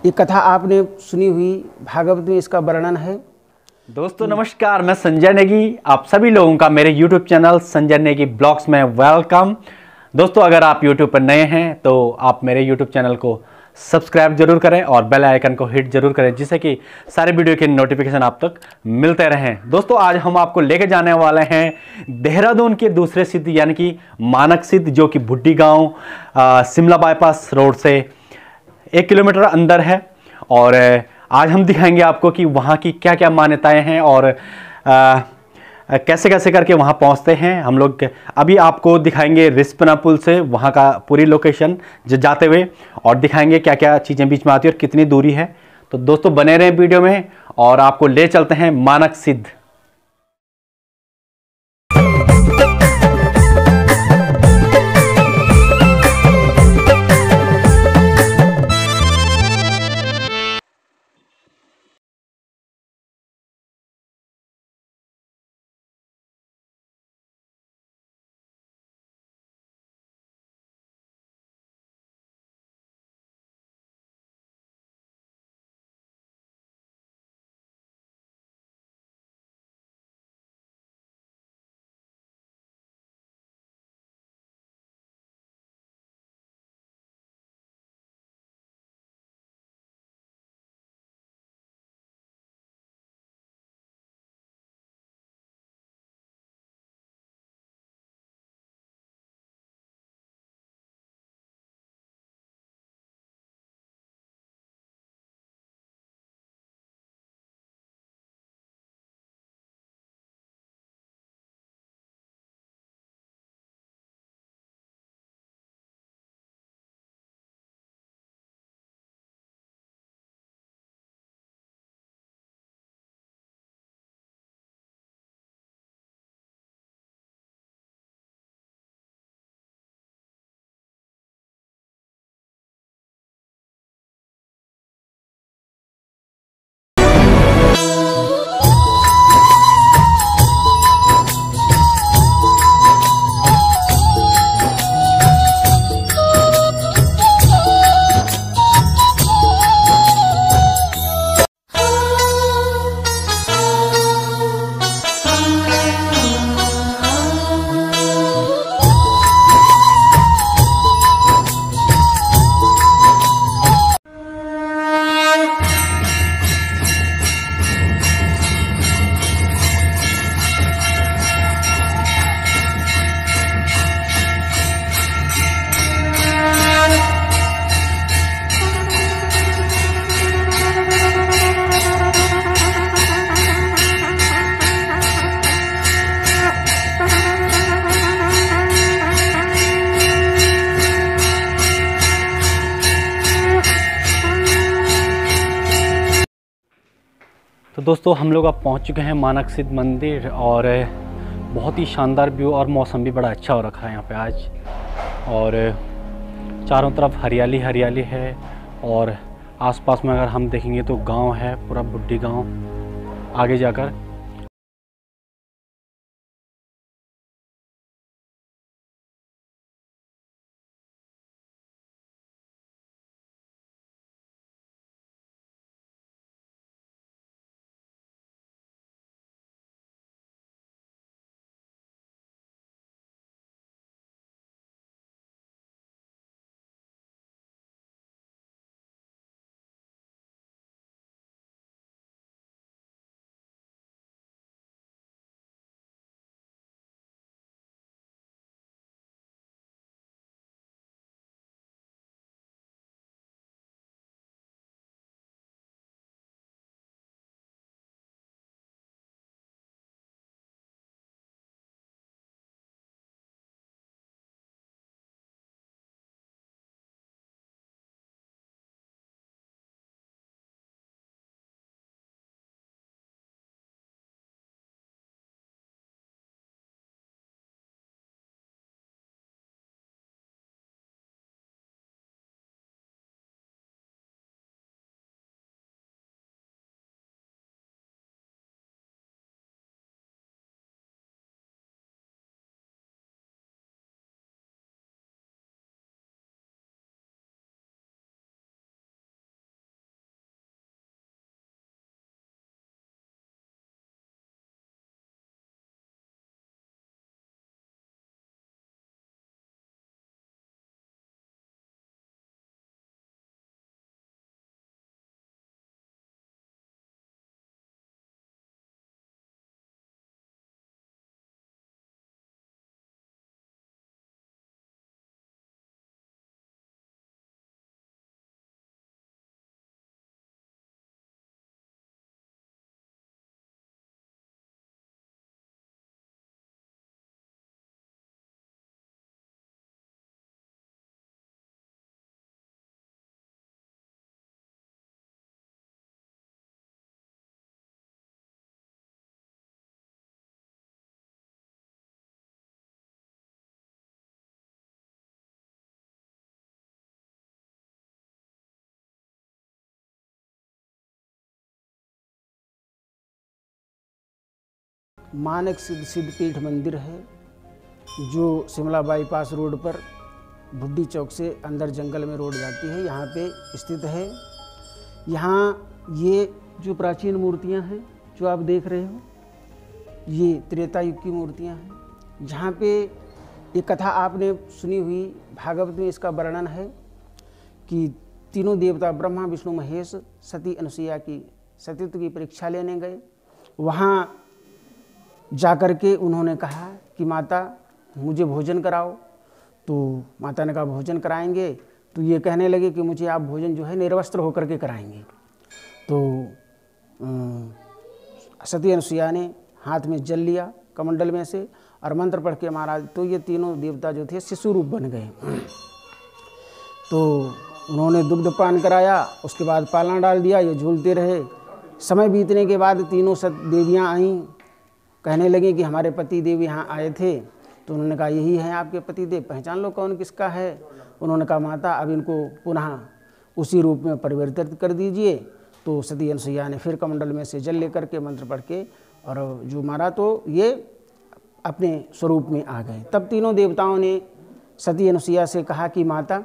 ये कथा आपने सुनी हुई, भागवत में इसका वर्णन है। दोस्तों नमस्कार, मैं संजय नेगी। आप सभी लोगों का मेरे YouTube channel Sanjay Negi blogs में वेलकम। दोस्तों अगर आप YouTube पर नए हैं तो आप मेरे YouTube चैनल को सब्सक्राइब जरूर करें और बेल आइकन को हिट जरूर करें, जिससे कि सारे वीडियो के नोटिफिकेशन आप तक मिलते रहें। दोस्तों आज हम आपको लेके जाने वाले हैं देहरादून के दूसरे सिद्ध यानी कि मानक सिद्ध, जो कि भुड्डी गाँव शिमला बाईपास रोड से 1 किलोमीटर अंदर है। और आज हम दिखाएंगे आपको कि वहाँ की क्या क्या मान्यताएं हैं और कैसे कैसे करके वहाँ पहुँचते हैं हम लोग। अभी आपको दिखाएंगे रिस्पना पुल से वहाँ का पूरी लोकेशन जाते हुए, और दिखाएंगे क्या क्या चीज़ें बीच में आती है और कितनी दूरी है। तो दोस्तों बने रहें वीडियो में और आपको ले चलते हैं मानक सिद्ध। तो दोस्तों हम लोग अब पहुंच चुके हैं मानक सिद्ध मंदिर, और बहुत ही शानदार व्यू और मौसम भी बड़ा अच्छा हो रखा है यहाँ पे आज। और चारों तरफ हरियाली हरियाली है, और आसपास में अगर हम देखेंगे तो गांव है, पूरा भुड्डी गांव आगे जाकर। मानक सिद्धपीठ मंदिर है, जो शिमला बाईपास रोड पर बुड्ढी चौक से अंदर जंगल में रोड जाती है, यहाँ पे स्थित है। यहाँ ये जो प्राचीन मूर्तियाँ हैं जो आप देख रहे हो, ये त्रेता युग की मूर्तियाँ हैं। जहाँ पे ये कथा आपने सुनी हुई, भागवत में इसका वर्णन है कि तीनों देवता ब्रह्मा विष्णु महेश सती अनुसुईया की सतीत्व की परीक्षा लेने गए। वहाँ जाकर के उन्होंने कहा कि माता मुझे भोजन कराओ। तो माता ने कहा भोजन कराएंगे। तो ये कहने लगे कि मुझे आप भोजन जो है निर्वस्त्र होकर के कराएंगे। तो सती अनुसुईया ने हाथ में जल लिया कमंडल में से और मंत्र पढ़ के महाराज, तो ये तीनों देवता जो थे शिशु रूप बन गए। तो उन्होंने दुग्ध पान कराया, उसके बाद पालना डाल दिया, ये झूलते रहे। समय बीतने के बाद तीनों देवियाँ आईं, कहने लगी कि हमारे पति देव यहाँ आए थे। तो उन्होंने कहा यही है आपके पति देव, पहचान लो कौन किसका है। उन्होंने कहा माता अब इनको पुनः उसी रूप में परिवर्तित कर दीजिए। तो सती अनुसुईया ने फिर कमंडल में से जल लेकर के मंत्र पढ़ के और जो मारा, तो ये अपने स्वरूप में आ गए। तब तीनों देवताओं ने सती अनुसुईया से कहा कि माता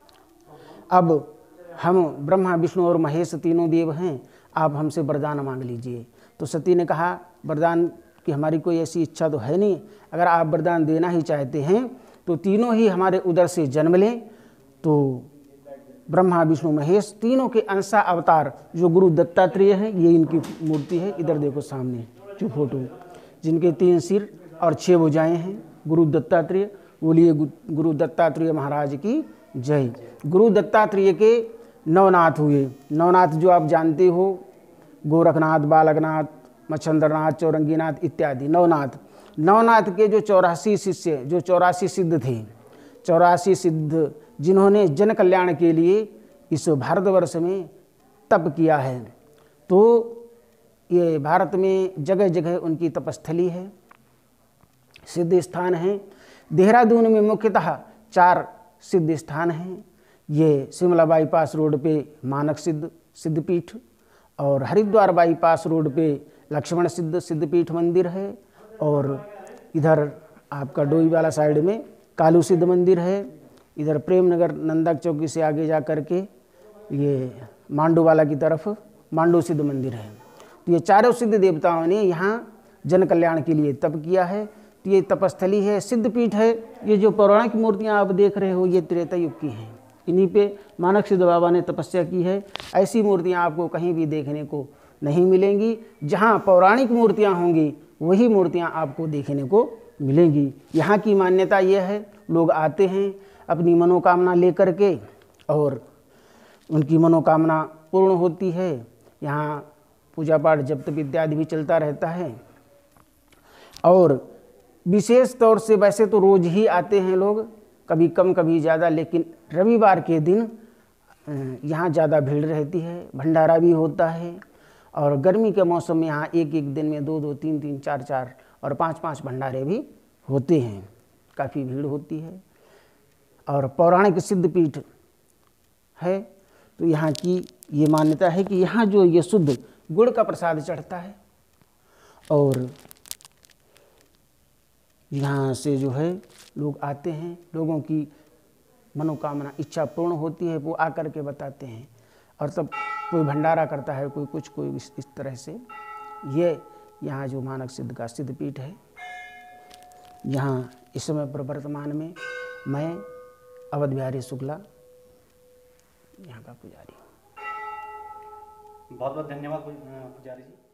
अब हम ब्रह्मा विष्णु और महेश तीनों देव हैं, आप हमसे वरदान मांग लीजिए। तो सती ने कहा वरदान कि हमारी कोई ऐसी इच्छा तो है नहीं, अगर आप वरदान देना ही चाहते हैं तो तीनों ही हमारे उदर से जन्म लें। तो ब्रह्मा विष्णु महेश तीनों के अंशा अवतार जो गुरु दत्तात्रेय हैं, ये इनकी मूर्ति है, इधर देखो सामने जो फोटो, जिनके 3 सिर और 6 भुजाएं हैं, गुरु दत्तात्रेय। बोलिए गुरु दत्तात्रेय महाराज की जय। गुरु दत्तात्रेय के नवनाथ हुए। नवनाथ जो आप जानते हो, गोरखनाथ, बालकनाथ, मच्छंद्रनाथ, चौरंगीनाथ इत्यादि नवनाथ। नवनाथ के जो 84 शिष्य, जो 84 सिद्ध थे, 84 सिद्ध जिन्होंने जन कल्याण के लिए इस भारतवर्ष में तप किया है। तो ये भारत में जगह जगह उनकी तपस्थली है, सिद्ध स्थान हैं। देहरादून में मुख्यतः 4 सिद्ध स्थान हैं। ये शिमला बाईपास रोड पे मानक सिद्धपीठ, और हरिद्वार बाईपास रोड पे लक्ष्मण सिद्धपीठ मंदिर है, और इधर आपका डोईवाला साइड में कालू सिद्ध मंदिर है। इधर प्रेमनगर नंदक चौकी से आगे जा कर के ये मांडूवाला की तरफ मांडू सिद्ध मंदिर है। तो ये चारों सिद्ध देवताओं ने यहाँ जन कल्याण के लिए तप किया है। तो ये तपस्थली है, सिद्धपीठ है। ये जो पौराणिक मूर्तियाँ आप देख रहे हो, ये त्रेता युग की हैं। इन्हीं पे मानक सिद्ध बाबा ने तपस्या की है। ऐसी मूर्तियाँ आपको कहीं भी देखने को नहीं मिलेंगी। जहाँ पौराणिक मूर्तियाँ होंगी वही मूर्तियाँ आपको देखने को मिलेंगी। यहाँ की मान्यता यह है, लोग आते हैं अपनी मनोकामना लेकर के और उनकी मनोकामना पूर्ण होती है। यहाँ पूजा पाठ जप तप इत्यादि भी चलता रहता है। और विशेष तौर से वैसे तो रोज ही आते हैं लोग, कभी कम कभी ज़्यादा, लेकिन रविवार के दिन यहाँ ज़्यादा भीड़ रहती है। भंडारा भी होता है, और गर्मी के मौसम में यहाँ एक एक दिन में 2-2, 3-3, 4-4 और 5-5 भंडारे भी होते हैं। काफ़ी भीड़ होती है। और पौराणिक सिद्धपीठ है, तो यहाँ की ये मान्यता है कि यहाँ जो ये शुद्ध गुड़ का प्रसाद चढ़ता है, और यहाँ से जो है लोग आते हैं, लोगों की मनोकामना इच्छा पूर्ण होती है, वो आकर के बताते हैं। और तब कोई भंडारा करता है, कोई कुछ, कोई इस तरह से। ये यहाँ जो मानक सिद्ध का सिद्धपीठ है, यहाँ इस समय पर वर्तमान में मैं अवध बिहारी शुक्ला यहाँ का पुजारी हूँ। बहुत बहुत धन्यवाद पुजारी जी।